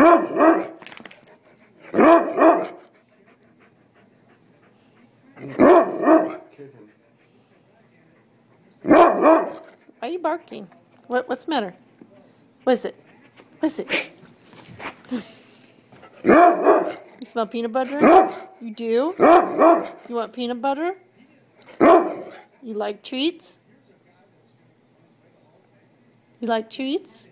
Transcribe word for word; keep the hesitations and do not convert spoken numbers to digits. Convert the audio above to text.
Why are you barking? What, what's the matter? What is it? What is it? You smell peanut butter? You do? You want peanut butter? You like treats? You like treats?